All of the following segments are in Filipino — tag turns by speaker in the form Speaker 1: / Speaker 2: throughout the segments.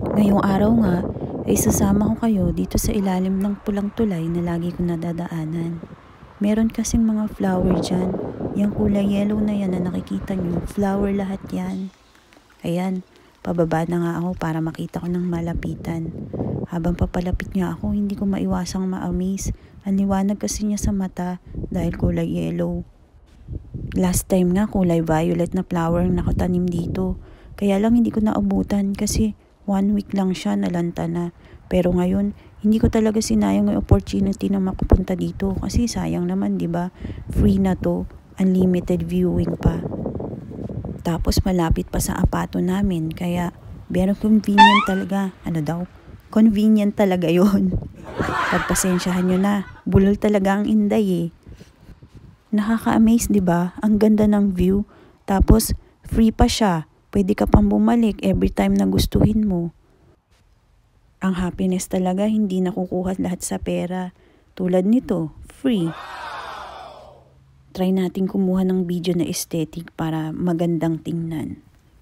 Speaker 1: Ngayong araw nga ay sasama ko kayo dito sa ilalim ng pulang tulay na lagi ko nadadaanan. Meron kasing mga flower dyan. Yung kulay yellow na yan na nakikita nyo, flower lahat yan. Ayan, pababa na nga ako para makita ko ng malapitan. Habang papalapit nga ako, hindi ko maiwasang ma-amaze. Ang liwanag kasi niya sa mata dahil kulay yellow. Last time nga kulay violet na flower ang nakatanim dito. Kaya lang hindi ko naabutan kasi 1 week lang siya, nalanta na. Pero ngayon, hindi ko talaga sinayang yung opportunity na makapunta dito kasi sayang naman, 'di ba? Free na 'to, unlimited viewing pa. Tapos malapit pa sa apato namin kaya very convenient talaga. Ano daw? Convenient talaga 'yon. Pagpasensyahan nyo na, bulol talaga ang Inday eh. Nakaka-amaze, 'di ba? Ang ganda ng view. Tapos free pa siya. Pwede ka pang bumalik every time na gustuhin mo. Ang happiness talaga hindi nakukuha lahat sa pera. Tulad nito, free. Try natin kumuha ng video na aesthetic para magandang tingnan.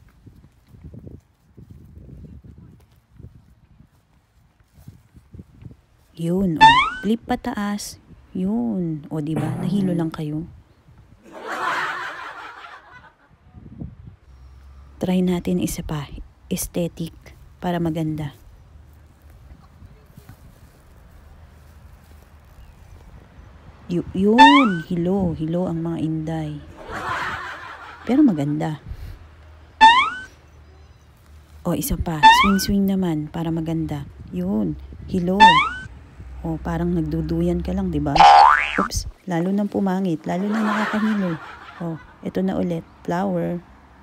Speaker 1: Yun, oh. Flip pataas. Yun. O, diba? Nahilo lang kayo. Try natin isa pa. Aesthetic. Para maganda. Yun. Hilo. Hilo ang mga Inday. Pero maganda. O, isa pa. Swing-swing naman. Para maganda. Yun. Hilo. O, parang nagduduyan ka lang, diba? Oops. Lalo nang pumangit. Lalo nang nakakahilo. O, ito na ulit. Flower.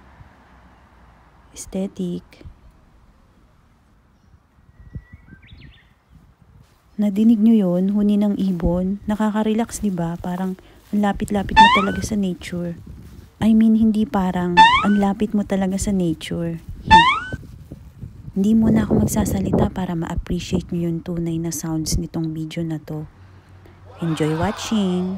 Speaker 1: Aesthetic. Nadinig nyo yun? Huni ng ibon. Nakaka-relax, diba? Parang ang lapit-lapit mo talaga sa nature. I mean, hindi parang ang lapit mo talaga sa nature. Hindi muna ako magsasalita para ma-appreciate nyo yung tunay na sounds nitong video na to. Enjoy watching!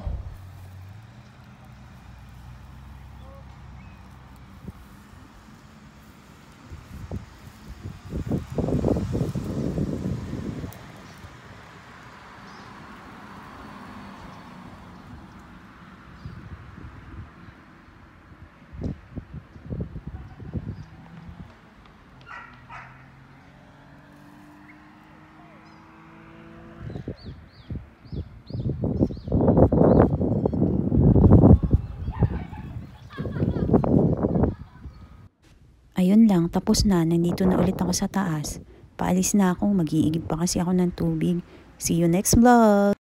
Speaker 1: Ayun lang, tapos na. Nandito na ulit ako sa taas. Paalis na ako. Mag-iigib pa kasi ako ng tubig. See you next vlog!